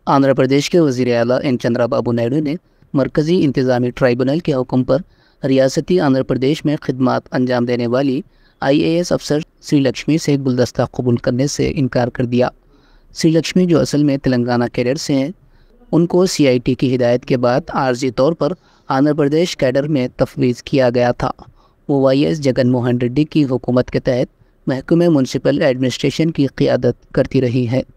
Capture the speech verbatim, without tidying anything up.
आंध्र प्रदेश के वज़ीर आला एन चंद्रबाबू नायडू ने मरकज़ी इंतज़ामी ट्राइब्यूनल के हुक्म पर रियासती आंध्र प्रदेश में खिदमात अंजाम देने वाली आई ए एस अफसर श्री लक्ष्मी से गुलदस्ता कबूल करने से इनकार कर दिया। श्री लक्ष्मी, जो असल में तेलंगाना कैडर से हैं, उनको सी आई टी की हिदायत के बाद आर्जी तौर पर आंध्र प्रदेश कैडर में तफवीज़ किया गया था। वो वाई एस जगनमोहन रेड्डी की हुकूमत के तहत महकमे म्यूनसिपल एडमिनिस्ट्रेशन की क़ियादत करती रही है।